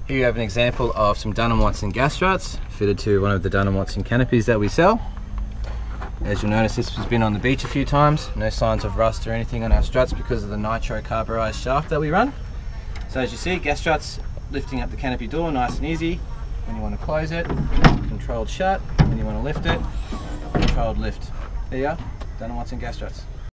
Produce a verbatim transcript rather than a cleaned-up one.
Here you have an example of some Dunn Watson gas struts fitted to one of the Dunn Watson canopies that we sell. As you'll notice, this has been on the beach a few times. No signs of rust or anything on our struts because of the nitro carburized shaft that we run. So as you see, gas struts lifting up the canopy door nice and easy. When you want to close it, controlled shut. When you want to lift it, controlled lift. There you are, Dunn Watson gas struts.